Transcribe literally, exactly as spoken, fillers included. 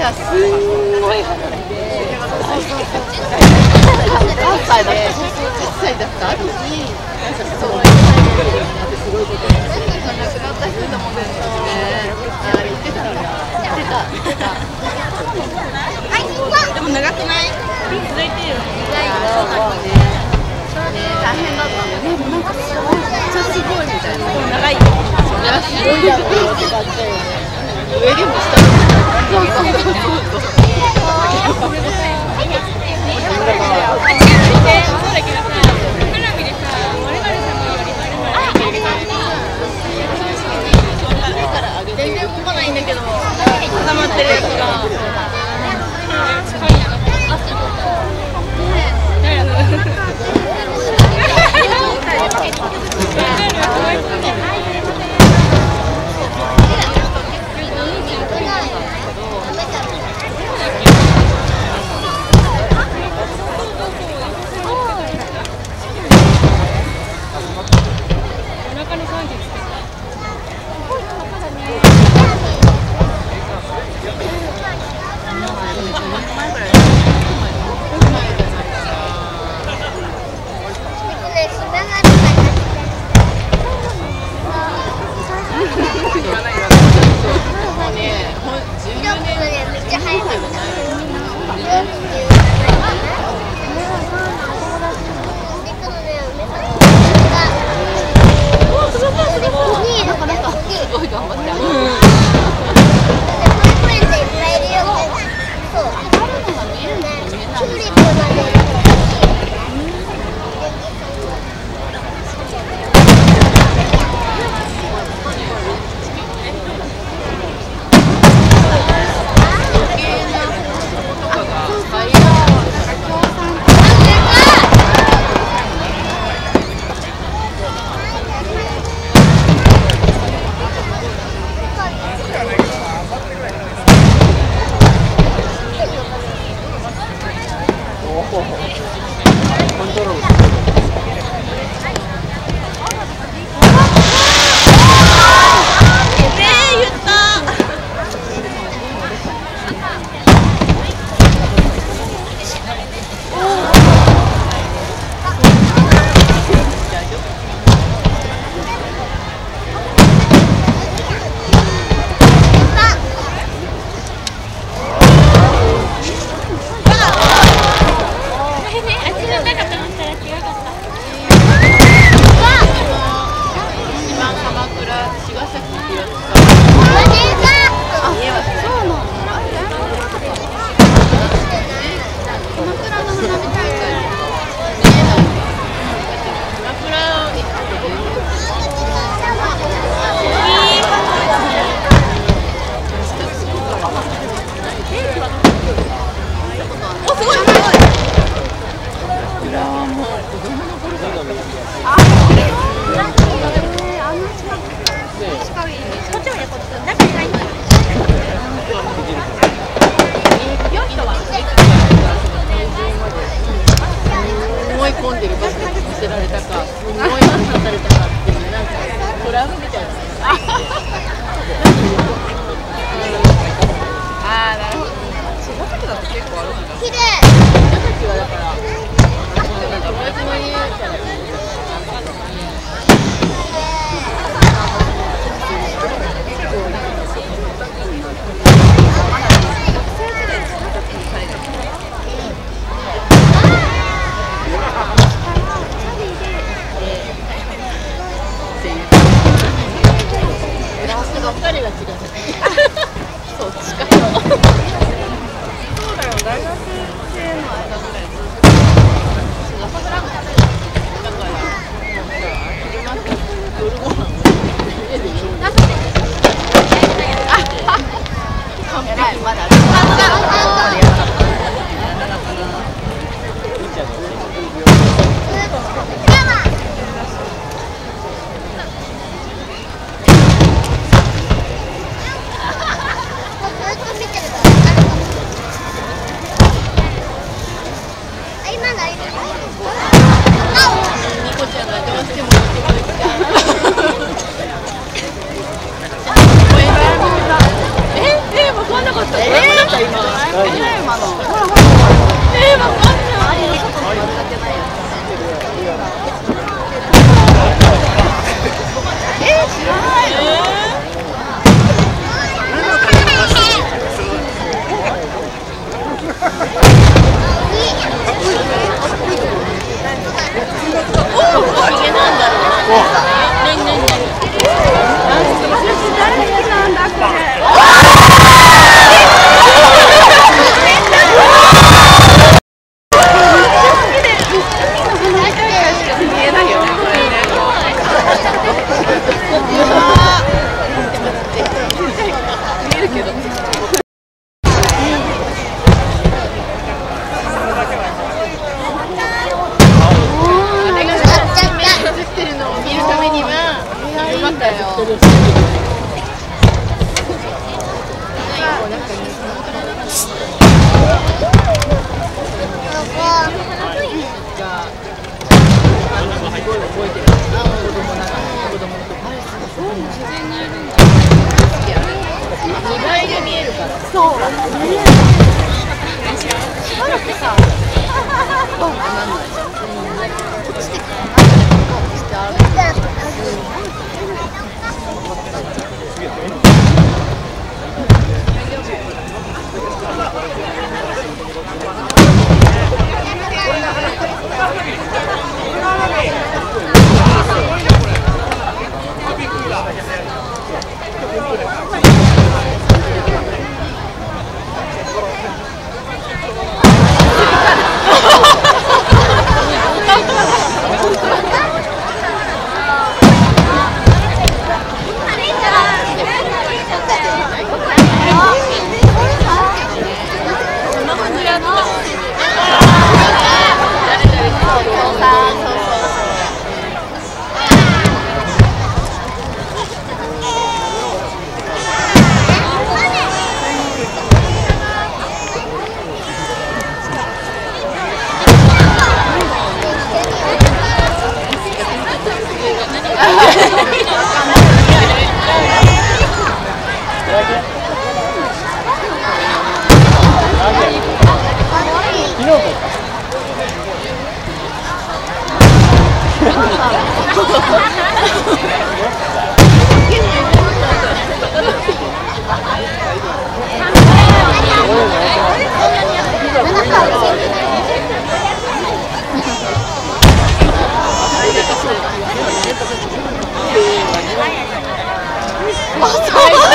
がすんごい離れて、関西だった、関西だった後に、そう、すごいことになって、亡くなった人だもんね、あれ言ってたんだ、言ってた、言ってた。でも長くない？続いてるよね。大変だったんだね。なんかすごい、めっちゃすごいみたいな。でも長い。いや、すごいだろうって感じだよね。上でも下でも。そうそうそうそう。全然動かないんだけど、固まってるから。混んでるバスに乗せられたか、すごい話されたかっていう、なんかトラウマみたいな。ああ、なるほど。茅ヶ崎だと結構あるんだ。綺麗。茅ヶ崎はだから、なんか別の家から。二人が違う。そう、近いの。そうだよ、大学。 た今。え今の。えわかんない。え知らないの。おお、なんだろう。ねねね。誰なんだこれ。 ま